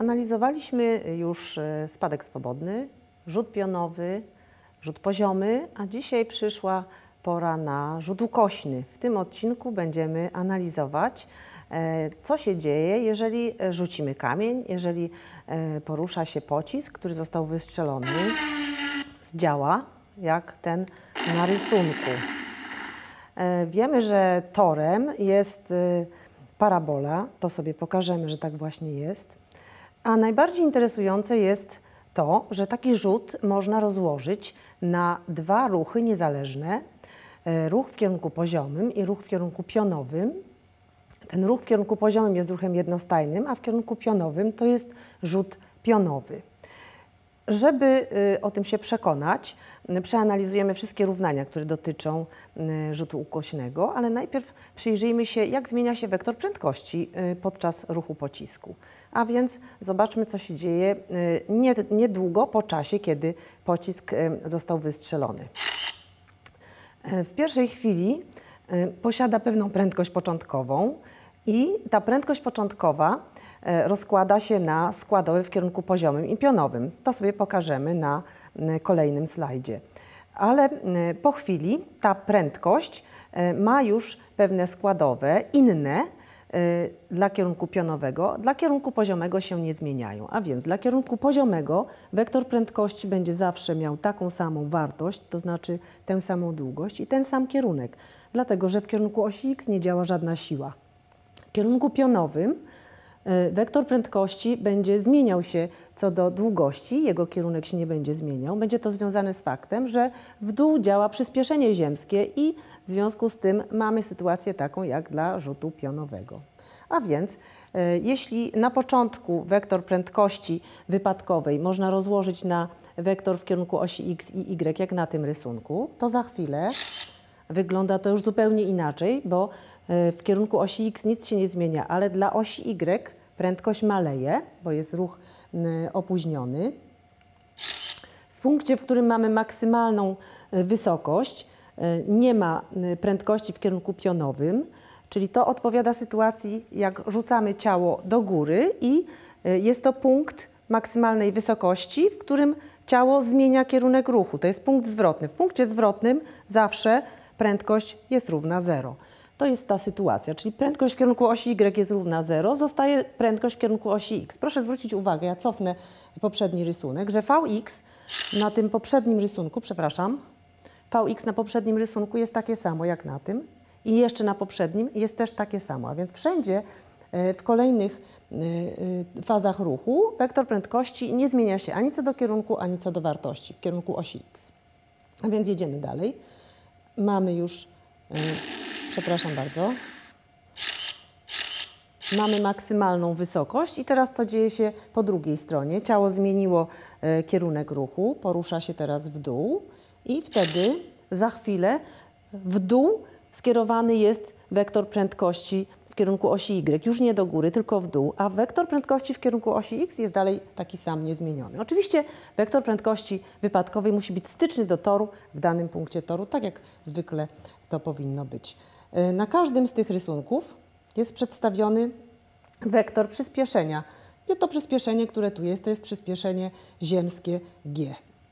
Analizowaliśmy już spadek swobodny, rzut pionowy, rzut poziomy, a dzisiaj przyszła pora na rzut ukośny. W tym odcinku będziemy analizować, co się dzieje, jeżeli rzucimy kamień, jeżeli porusza się pocisk, który został wystrzelony z działa, jak ten na rysunku. Wiemy, że torem jest parabola, to sobie pokażemy, że tak właśnie jest. A najbardziej interesujące jest to, że taki rzut można rozłożyć na dwa ruchy niezależne. Ruch w kierunku poziomym i ruch w kierunku pionowym. Ten ruch w kierunku poziomym jest ruchem jednostajnym, a w kierunku pionowym to jest rzut pionowy. Żeby o tym się przekonać, przeanalizujemy wszystkie równania, które dotyczą rzutu ukośnego, ale najpierw przyjrzyjmy się, jak zmienia się wektor prędkości podczas ruchu pocisku. A więc zobaczmy, co się dzieje niedługo po czasie, kiedy pocisk został wystrzelony. W pierwszej chwili posiada pewną prędkość początkową i ta prędkość początkowa rozkłada się na składowe w kierunku poziomym i pionowym. To sobie pokażemy na kolejnym slajdzie. Ale po chwili ta prędkość ma już pewne składowe, inne dla kierunku pionowego, dla kierunku poziomego się nie zmieniają. A więc dla kierunku poziomego wektor prędkości będzie zawsze miał taką samą wartość, to znaczy tę samą długość i ten sam kierunek, dlatego że w kierunku osi X nie działa żadna siła. W kierunku pionowym wektor prędkości będzie zmieniał się co do długości, jego kierunek się nie będzie zmieniał. Będzie to związane z faktem, że w dół działa przyspieszenie ziemskie i w związku z tym mamy sytuację taką jak dla rzutu pionowego. A więc jeśli na początku wektor prędkości wypadkowej można rozłożyć na wektor w kierunku osi X i Y, jak na tym rysunku, to za chwilę wygląda to już zupełnie inaczej, bo w kierunku osi X nic się nie zmienia, ale dla osi Y prędkość maleje, bo jest ruch opóźniony. W punkcie, w którym mamy maksymalną wysokość, nie ma prędkości w kierunku pionowym, czyli to odpowiada sytuacji, jak rzucamy ciało do góry i jest to punkt maksymalnej wysokości, w którym ciało zmienia kierunek ruchu. To jest punkt zwrotny. W punkcie zwrotnym zawsze prędkość jest równa 0. To jest ta sytuacja, czyli prędkość w kierunku osi Y jest równa 0, zostaje prędkość w kierunku osi X. Proszę zwrócić uwagę, ja cofnę poprzedni rysunek, że Vx na tym poprzednim rysunku, Vx na poprzednim rysunku jest takie samo jak na tym i jeszcze na poprzednim jest też takie samo, a więc wszędzie w kolejnych fazach ruchu wektor prędkości nie zmienia się ani co do kierunku, ani co do wartości w kierunku osi X. A więc jedziemy dalej. Mamy już, mamy maksymalną wysokość i teraz co dzieje się po drugiej stronie? Ciało zmieniło kierunek ruchu, porusza się teraz w dół i wtedy za chwilę w dół skierowany jest wektor prędkości w kierunku osi Y, już nie do góry, tylko w dół, a wektor prędkości w kierunku osi X jest dalej taki sam, niezmieniony. Oczywiście wektor prędkości wypadkowej musi być styczny do toru w danym punkcie toru, tak jak zwykle to powinno być. Na każdym z tych rysunków jest przedstawiony wektor przyspieszenia. I to przyspieszenie, które tu jest, to jest przyspieszenie ziemskie g.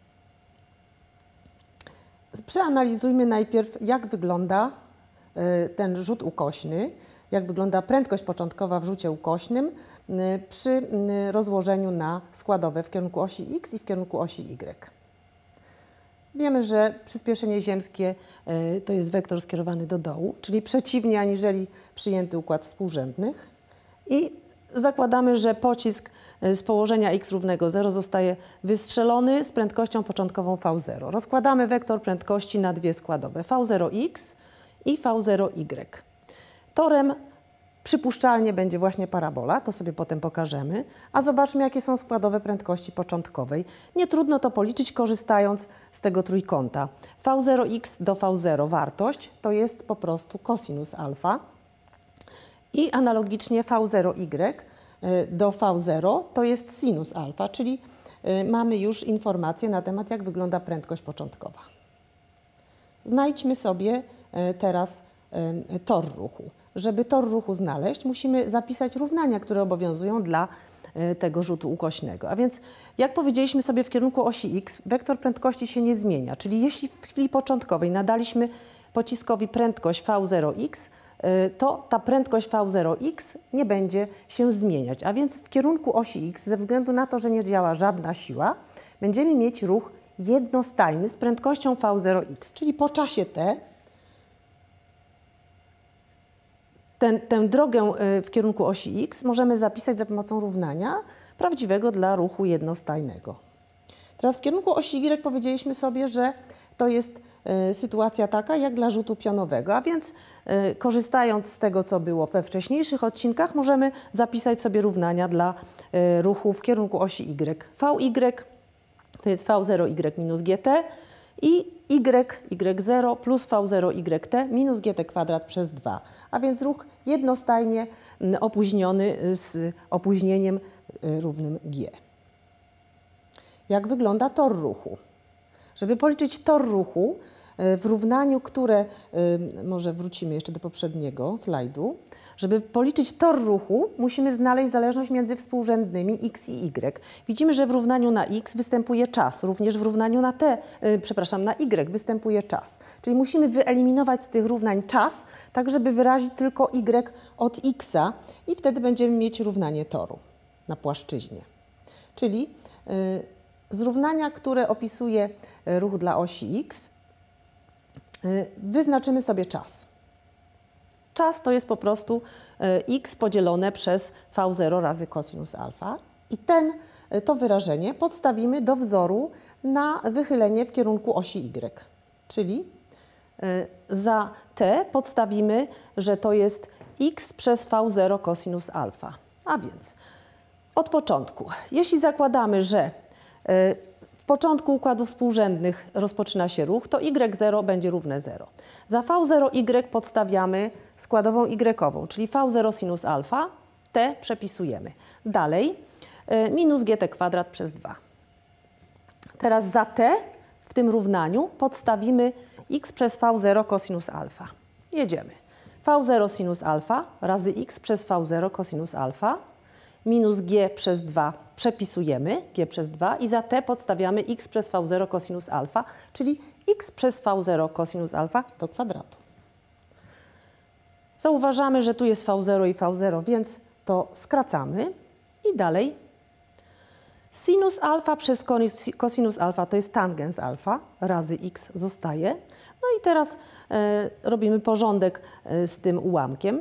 Przeanalizujmy najpierw, jak wygląda ten rzut ukośny, jak wygląda prędkość początkowa w rzucie ukośnym przy rozłożeniu na składowe w kierunku osi X i w kierunku osi Y. Wiemy, że przyspieszenie ziemskie to jest wektor skierowany do dołu, czyli przeciwnie aniżeli przyjęty układ współrzędnych i zakładamy, że pocisk z położenia x równego 0 zostaje wystrzelony z prędkością początkową v0. Rozkładamy wektor prędkości na dwie składowe, v0x i v0y. Torem przypuszczalnie będzie właśnie parabola, to sobie potem pokażemy, a zobaczmy, jakie są składowe prędkości początkowej. Nie trudno to policzyć, korzystając z tego trójkąta. v0x do v0 wartość to jest po prostu cosinus alfa i analogicznie v0y do v0 to jest sinus alfa, czyli mamy już informację na temat, jak wygląda prędkość początkowa. Znajdźmy sobie teraz tor ruchu. Żeby tor ruchu znaleźć, musimy zapisać równania, które obowiązują dla tego rzutu ukośnego. A więc, jak powiedzieliśmy sobie w kierunku osi x, wektor prędkości się nie zmienia. Czyli jeśli w chwili początkowej nadaliśmy pociskowi prędkość v0x, to ta prędkość v0x nie będzie się zmieniać. A więc w kierunku osi x, ze względu na to, że nie działa żadna siła, będziemy mieć ruch jednostajny z prędkością v0x, czyli po czasie t tę drogę w kierunku osi x możemy zapisać za pomocą równania prawdziwego dla ruchu jednostajnego. Teraz w kierunku osi y powiedzieliśmy sobie, że to jest sytuacja taka jak dla rzutu pionowego, a więc korzystając z tego, co było we wcześniejszych odcinkach, możemy zapisać sobie równania dla ruchu w kierunku osi y. Vy to jest v0y minus gt i y0 plus v0yt minus gt kwadrat przez 2, a więc ruch jednostajnie opóźniony z opóźnieniem równym g. Jak wygląda tor ruchu? Żeby policzyć tor ruchu w równaniu, które, może wrócimy jeszcze do poprzedniego slajdu, żeby policzyć tor ruchu, musimy znaleźć zależność między współrzędnymi x i y. Widzimy, że w równaniu na x występuje czas, również w równaniu na na y występuje czas. Czyli musimy wyeliminować z tych równań czas, tak żeby wyrazić tylko y od x'a i wtedy będziemy mieć równanie toru na płaszczyźnie. Czyli z równania, które opisuje ruch dla osi x, wyznaczymy sobie czas. Czas to jest po prostu x podzielone przez v0 razy cosinus alfa i to wyrażenie podstawimy do wzoru na wychylenie w kierunku osi y. Czyli za t podstawimy, że to jest x przez v0 cosinus alfa. A więc od początku, jeśli zakładamy, że w początku układów współrzędnych rozpoczyna się ruch, to y0 będzie równe 0. Za v0y podstawiamy składową y-ową, czyli v0 sinus alfa, t przepisujemy. Dalej minus gt kwadrat przez 2. Teraz za t w tym równaniu podstawimy x przez v0 cosinus alfa. Jedziemy. v0 sinus alfa razy x przez v0 cosinus alfa minus g przez 2 przepisujemy, g przez 2 i za t podstawiamy x przez v0 cosinus alfa, czyli x przez v0 cosinus alfa do kwadratu. Zauważamy, że tu jest v0 i v0, więc to skracamy i dalej sinus alfa przez cosinus alfa to jest tangens alfa razy x zostaje. No i teraz robimy porządek z tym ułamkiem.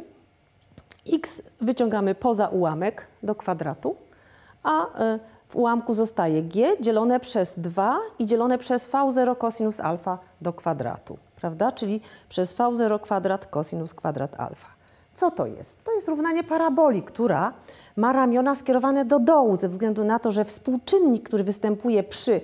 X wyciągamy poza ułamek do kwadratu, a w ułamku zostaje g dzielone przez 2 i dzielone przez v0 cosinus alfa do kwadratu, prawda? Czyli przez v0 kwadrat cosinus kwadrat alfa. Co to jest? To jest równanie paraboli, która ma ramiona skierowane do dołu ze względu na to, że współczynnik, który występuje przy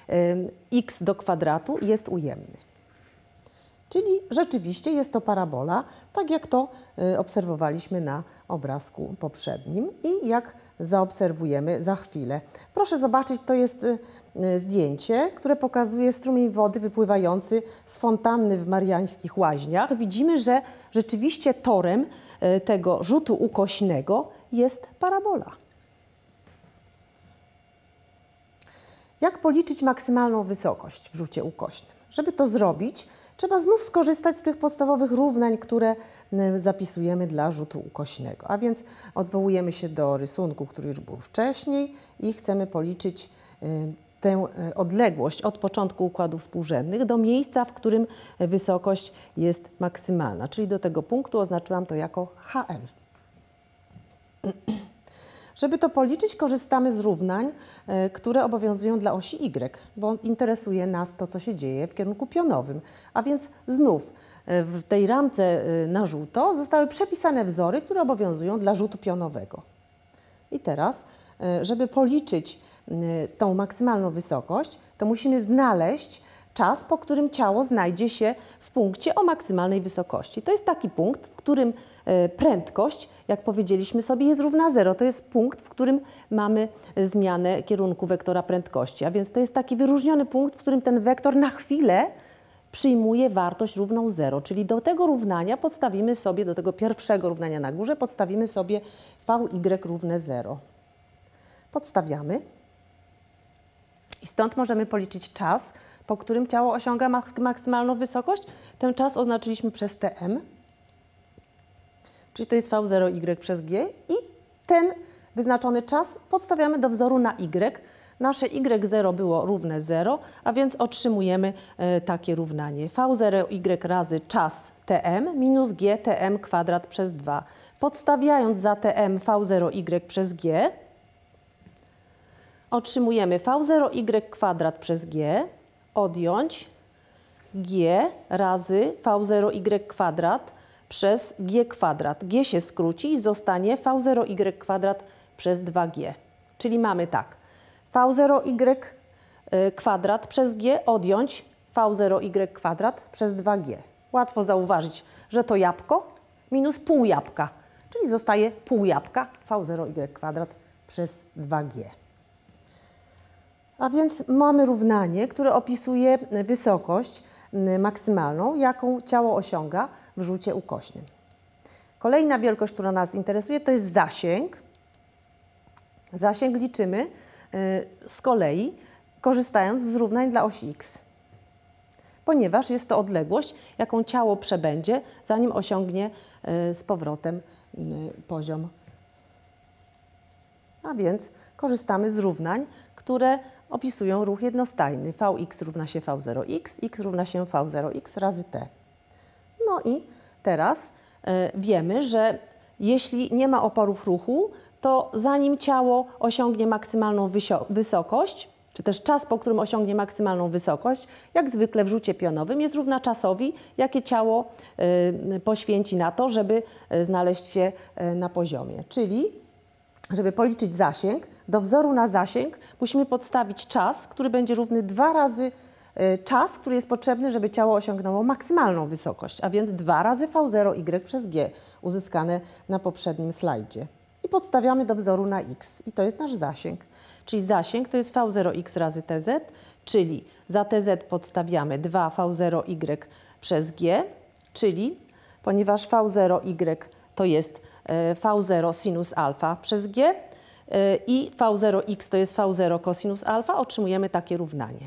x do kwadratu jest ujemny. Czyli rzeczywiście jest to parabola, tak jak to obserwowaliśmy na obrazku poprzednim i jak zaobserwujemy za chwilę. Proszę zobaczyć, to jest zdjęcie, które pokazuje strumień wody wypływający z fontanny w mariańskich łaźniach. Widzimy, że rzeczywiście torem tego rzutu ukośnego jest parabola. Jak policzyć maksymalną wysokość w rzucie ukośnym? Żeby to zrobić, trzeba znów skorzystać z tych podstawowych równań, które zapisujemy dla rzutu ukośnego. A więc odwołujemy się do rysunku, który już był wcześniej i chcemy policzyć tę odległość od początku układów współrzędnych do miejsca, w którym wysokość jest maksymalna. Czyli do tego punktu oznaczyłam to jako HM. Żeby to policzyć, korzystamy z równań, które obowiązują dla osi Y, bo interesuje nas to, co się dzieje w kierunku pionowym. A więc znów w tej ramce na żółto zostały przepisane wzory, które obowiązują dla rzutu pionowego. I teraz, żeby policzyć tą maksymalną wysokość, to musimy znaleźć czas, po którym ciało znajdzie się w punkcie o maksymalnej wysokości. To jest taki punkt, w którym prędkość, jak powiedzieliśmy sobie, jest równa 0. To jest punkt, w którym mamy zmianę kierunku wektora prędkości. A więc to jest taki wyróżniony punkt, w którym ten wektor na chwilę przyjmuje wartość równą 0. Czyli do tego równania podstawimy sobie, do tego pierwszego równania na górze, podstawimy sobie Vy równe 0. Podstawiamy i stąd możemy policzyć czas, po którym ciało osiąga maksymalną wysokość. Ten czas oznaczyliśmy przez Tm, czyli to jest V0y przez g i ten wyznaczony czas podstawiamy do wzoru na y. Nasze y0 było równe 0, a więc otrzymujemy takie równanie. V0y razy czas Tm minus g Tm kwadrat przez 2. Podstawiając za Tm V0y przez g, otrzymujemy V0y kwadrat przez g, odjąć g razy V0y kwadrat przez g kwadrat. G się skróci i zostanie V0y kwadrat przez 2g. Czyli mamy tak, V0y kwadrat przez g odjąć V0y kwadrat przez 2g. Łatwo zauważyć, że to jabłko minus pół jabłka, czyli zostaje pół jabłka V0y kwadrat przez 2g. A więc mamy równanie, które opisuje wysokość maksymalną, jaką ciało osiąga w rzucie ukośnym. Kolejna wielkość, która nas interesuje, to jest zasięg. Zasięg liczymy z kolei korzystając z równań dla osi x, ponieważ jest to odległość, jaką ciało przebędzie, zanim osiągnie z powrotem poziom. A więc korzystamy z równań, które opisują ruch jednostajny. Vx równa się V0x, x równa się V0x razy t. No i teraz wiemy, że jeśli nie ma oporów ruchu, to zanim ciało osiągnie maksymalną wysokość, czy też czas, po którym osiągnie maksymalną wysokość, jak zwykle w rzucie pionowym, jest równa czasowi, jakie ciało poświęci na to, żeby znaleźć się na poziomie. Czyli, żeby policzyć zasięg, do wzoru na zasięg musimy podstawić czas, który będzie równy 2 razy czas, który jest potrzebny, żeby ciało osiągnęło maksymalną wysokość, a więc 2 razy V0y przez g, uzyskane na poprzednim slajdzie. I podstawiamy do wzoru na x i to jest nasz zasięg. Czyli zasięg to jest V0x razy tz, czyli za tz podstawiamy 2 V0y przez g, czyli ponieważ V0y to jest V0 sinus alfa przez g i V0x to jest V0 cosinus alfa, otrzymujemy takie równanie.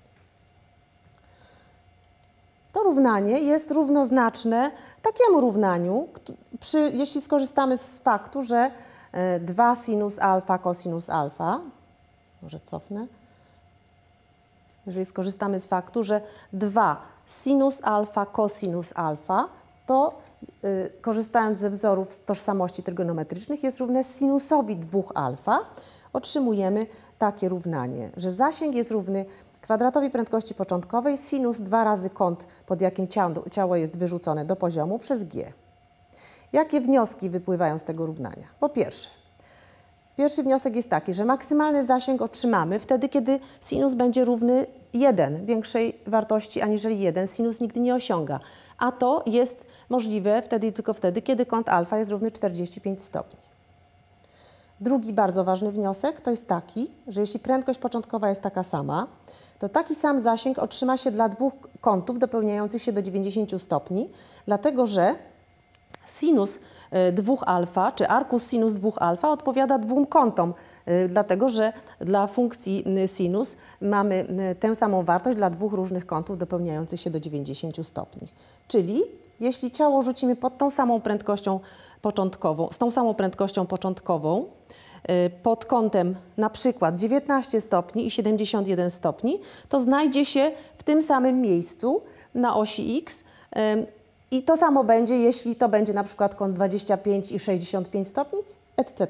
To równanie jest równoznaczne takiemu równaniu, jeśli skorzystamy z faktu, że 2 sinus alfa cosinus alfa, może cofnę, jeżeli skorzystamy z faktu, że 2 sinus alfa cosinus alfa, to korzystając ze wzorów tożsamości trygonometrycznych jest równe sinusowi 2 alfa, otrzymujemy takie równanie, że zasięg jest równy kwadratowi prędkości początkowej sinus 2 razy kąt, pod jakim ciało jest wyrzucone do poziomu przez g. Jakie wnioski wypływają z tego równania? Po pierwsze, pierwszy wniosek jest taki, że maksymalny zasięg otrzymamy wtedy, kiedy sinus będzie równy 1, większej wartości aniżeli 1 sinus nigdy nie osiąga, a to jest możliwe wtedy i tylko wtedy, kiedy kąt alfa jest równy 45 stopni. Drugi bardzo ważny wniosek to jest taki, że jeśli prędkość początkowa jest taka sama, to taki sam zasięg otrzyma się dla dwóch kątów dopełniających się do 90 stopni, dlatego że sinus 2 alfa, czy arcus sinus 2 alfa odpowiada dwóm kątom, dlatego że dla funkcji sinus mamy tę samą wartość dla dwóch różnych kątów dopełniających się do 90 stopni. Czyli jeśli ciało rzucimy pod tą samą prędkością początkową, z tą samą prędkością początkową, pod kątem na przykład 19 stopni i 71 stopni, to znajdzie się w tym samym miejscu na osi x i to samo będzie, jeśli to będzie na przykład kąt 25 i 65 stopni, etc.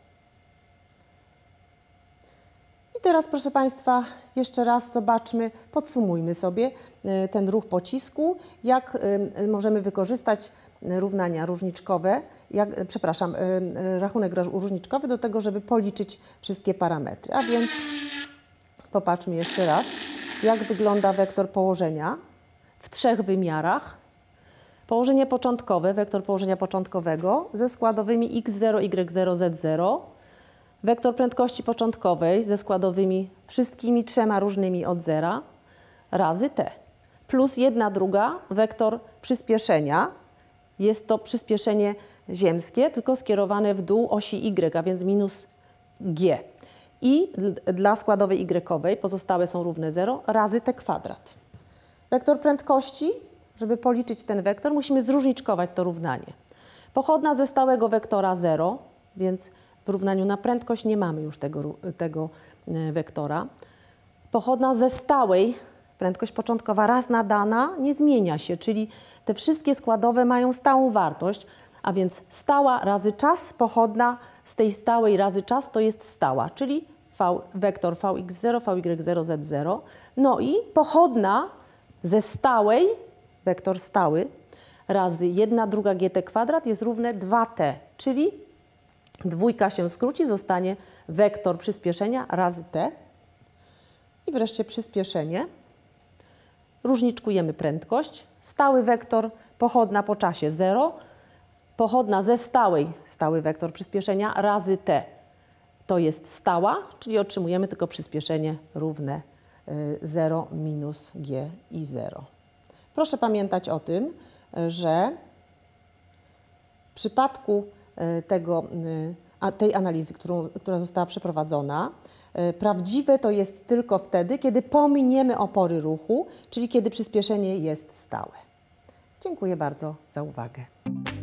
I teraz, proszę Państwa, jeszcze raz zobaczmy, podsumujmy sobie ten ruch pocisku, jak możemy wykorzystać równania różniczkowe, rachunek różniczkowy do tego, żeby policzyć wszystkie parametry. A więc popatrzmy jeszcze raz, jak wygląda wektor położenia w 3 wymiarach. Położenie początkowe, wektor położenia początkowego ze składowymi x0, y0, z0. Wektor prędkości początkowej ze składowymi wszystkimi 3 różnymi od zera razy t. Plus 1/2 wektor przyspieszenia. Jest to przyspieszenie ziemskie, tylko skierowane w dół osi y, a więc minus g. i dla składowej y pozostałe są równe 0 razy t kwadrat. Wektor prędkości, żeby policzyć ten wektor, musimy zróżniczkować to równanie. Pochodna ze stałego wektora 0, więc w równaniu na prędkość nie mamy już tego wektora. Pochodna ze stałej, prędkość początkowa raz nadana, nie zmienia się, czyli te wszystkie składowe mają stałą wartość, a więc stała razy czas, pochodna z tej stałej razy czas to jest stała, czyli wektor vx0, vy0, z0. No i pochodna ze stałej, wektor stały, razy 1/2 gt kwadrat jest równe 2t, czyli dwójka się skróci, zostanie wektor przyspieszenia razy t. I wreszcie przyspieszenie. Różniczkujemy prędkość. Stały wektor, pochodna po czasie 0, pochodna ze stałej, stały wektor przyspieszenia razy t. To jest stała, czyli otrzymujemy tylko przyspieszenie równe 0 minus g i 0. Proszę pamiętać o tym, że w przypadku tej analizy, która została przeprowadzona, prawdziwe to jest tylko wtedy, kiedy pominiemy opory ruchu, czyli kiedy przyspieszenie jest stałe. Dziękuję bardzo za uwagę.